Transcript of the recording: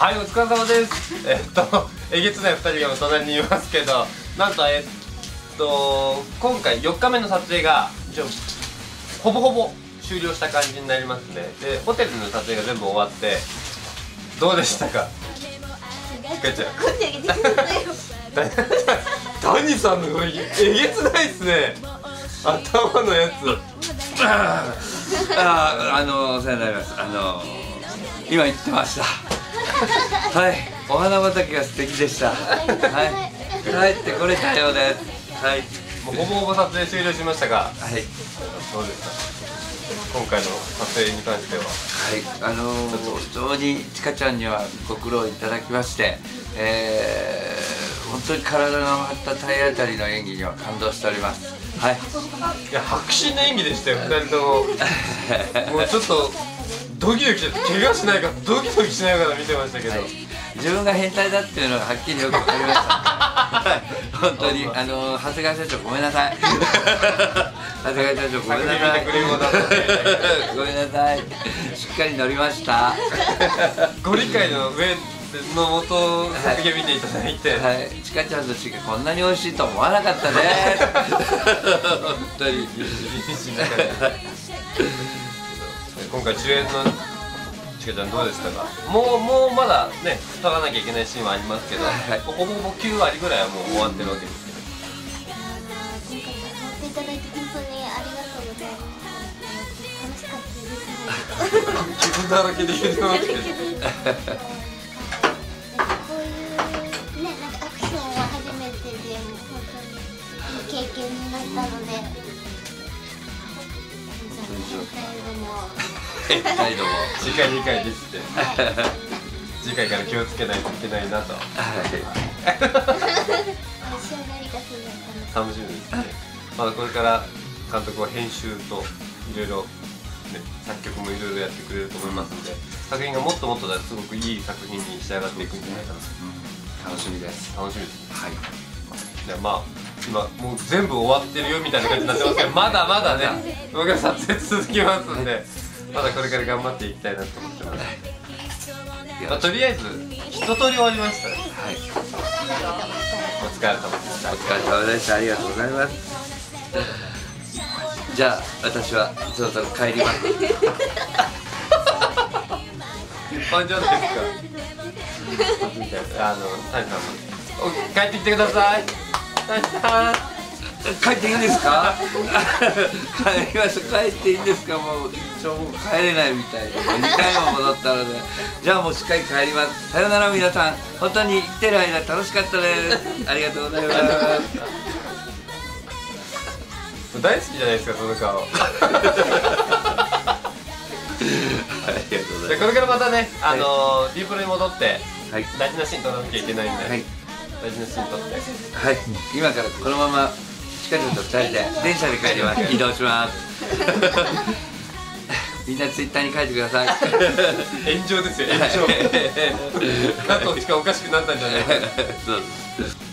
はい、お疲れ様です。えげつない2人が隣にいますけど、なんと今回4日目の撮影がほぼほぼ終了した感じになりますね。で、ホテルの撮影が全部終わってどうでしたか？つかちゃん。谷さんのこれえげつないっすね。頭のやつ。 お世話になります。今言ってました。はい、お花畑が素敵でした。はい、帰ってこれたようです。はい、 もうほぼほぼ撮影終了しましたが、 はい、 どうですか？今回の撮影に関しては。 はい、非常にちかちゃんにはご苦労いただきまして、本当に体が張った体当たりの演技には感動しております。はい。 いや、迫真の演技でしたよ、2人とも。もうちょっとドキドキして、怪我しないかドキドキしながら見てましたけど、はい、 自分が変態だっていうのがはっきりよく分かりました。はい、本当に長谷川社長ごめんなさい。長谷川社長ごめんなさい。ごめんなさい。しっかり乗りました。 ご理解の上のもと作品見ていただいて、 はい、ちかちゃんとちがこんなに美味しいと思わなかったね。本当に。 今回主演のちかちゃんどうでしたか？もうまだね撮らなきゃいけないシーンはありますけど、はい、ほぼほぼ9割ぐらいはもう終わってるわけですけど。 今回撮っていただいて本当にありがとうございます。楽しかったです。 傷だらけで言ってますけど。 こういうね、なんかアクションは初めてで、本当にいい経験になったので、 変態ども次回2回ですって。次回から気をつけないといけないなと。楽しみですね。まだこれから監督は編集といろいろね、作曲もいろいろやってくれると思いますので、作品がもっともっとすごくいい作品に仕上がっていくんじゃないかなと。 楽しみです。 楽しみですね。 はい。 じゃあまあ今もう全部終わってるよみたいな感じになってますけど、まだまだね僕は撮影続きますんで、まだこれから頑張っていきたいなと思ってます。まあ、とりあえず一通り終わりましたね。 はい。 お疲れ様でした。 お疲れ様でした。ありがとうございます。じゃあ私はそろそろ帰ります。 あ、じゃあですか。谷さんも帰ってきてください。谷さん。 帰っていいんですか？帰りました。帰っていいんですか？もう帰れないみたいで、2回も戻ったので、じゃあもうしっかり帰ります。さよなら皆さん。本当に生きてる間楽しかったです。ありがとうございます。 大好きじゃないですか、その顔。 ありがとうございます。 これからまたね、Dプロに戻って大事なシーン撮らなきゃいけないんで、大事なシーン撮って、 はい、今からこのままちかちゃんと2人で電車で帰ります。移動します。みんなツイッターに書いてください。 炎上ですよ、炎上。加藤ちかおかしくなったんじゃないか。 そうです。